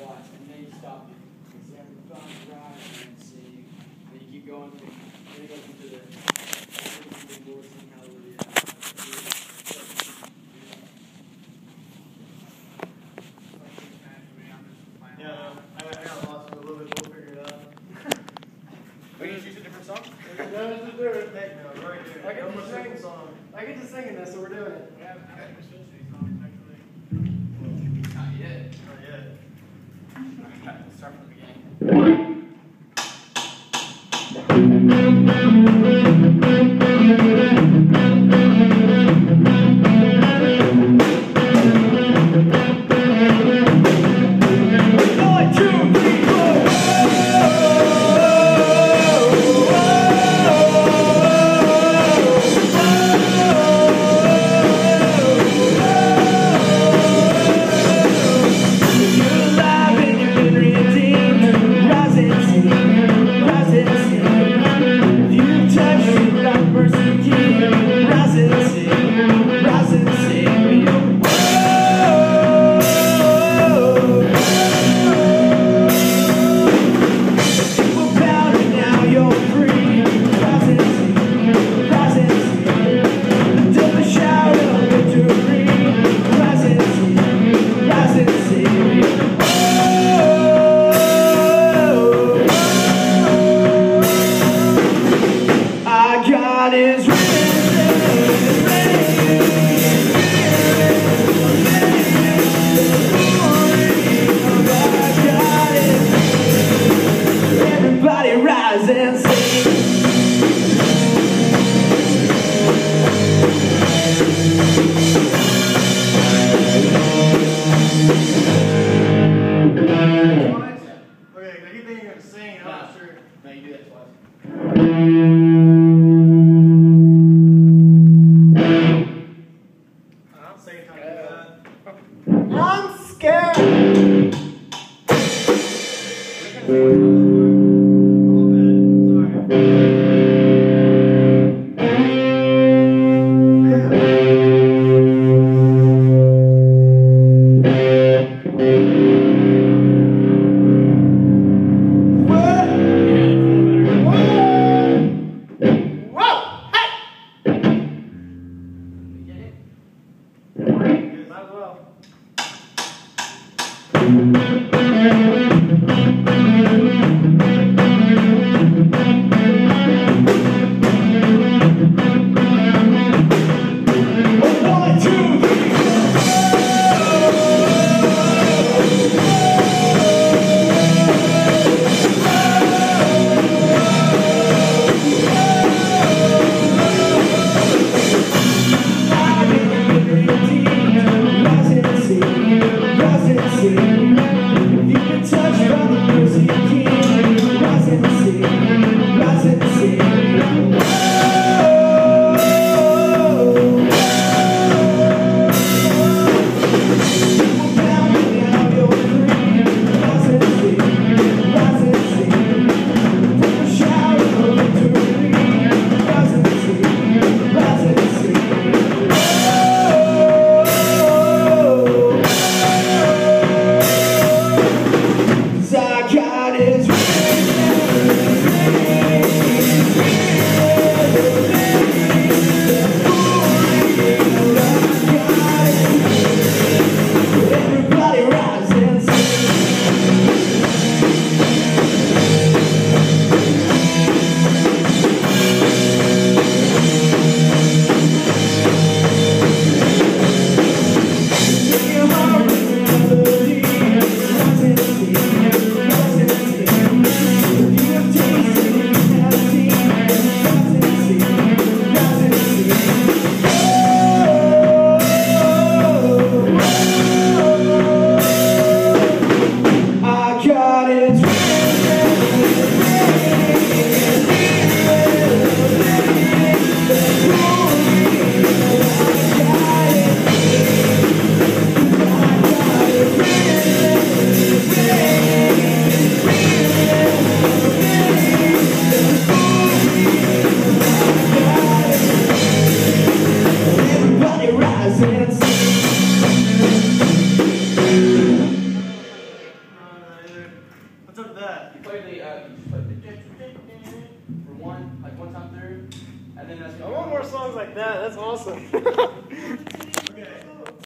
watch, and then you stop it. You see how the thumbs rise, and see, then you keep going, then it goes into the Lord sing hallelujah. Yeah, I got lost a little bit, we'll figure it out. Are you choose a different song? No, this is there. Heck no, right here. I get to sing in this, so we're doing it. We haven't had a Kinsley song, actually. Not yet. Not yet. Alright, let's start from the beginning. I'm scared. that? You play the for one time through, and then that's. I want more songs like that. That's awesome. Okay.